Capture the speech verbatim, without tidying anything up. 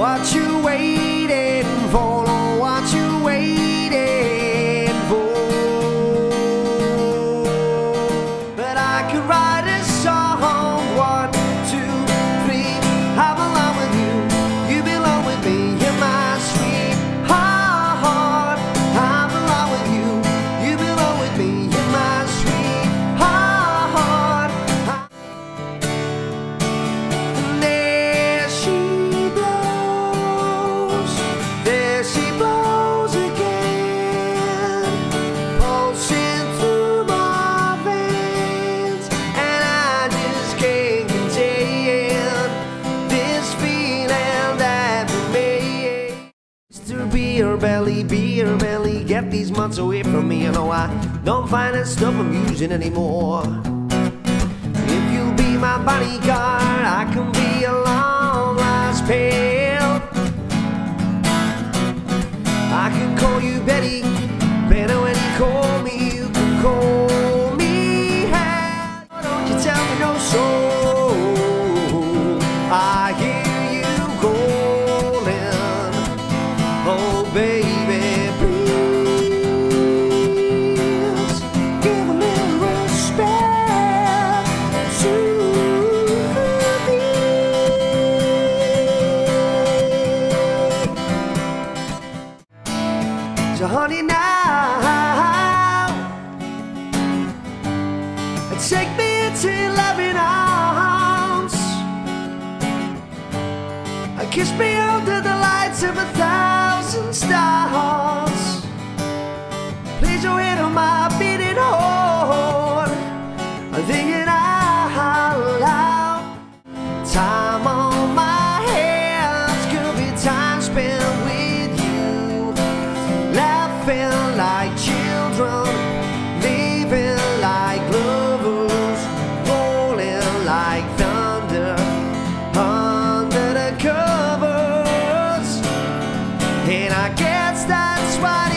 what you waiting for, Lord, what you waiting for. But I could write a song, one, two, three, I belong with you, you belong with me, you're my sweetheart. I belong with you, you belong with me, you're my sweetheart. And there she blows, there she blows again, pulsing through my veins, and I just can't contain this feeling that remains. Mister Beer Belly, Beer Belly, get these months away from me. You know I don't find that stuff amusing anymore. If you'll be my bodyguard, I can be a long lost pal. I can call you Betty, better when you call me, you can call me Hal. Why don't you tell me no soul? I hear you calling, oh baby, please give a little respect to me. So honey, now take me into your loving arms, kiss me under the lights of a thousand stars. Please don't hit on my beating heart, thinking out loud. Time on my hands could be time spent with you, laughing like children, living like lovers, rolling like thunder under the covers. And I guess that's what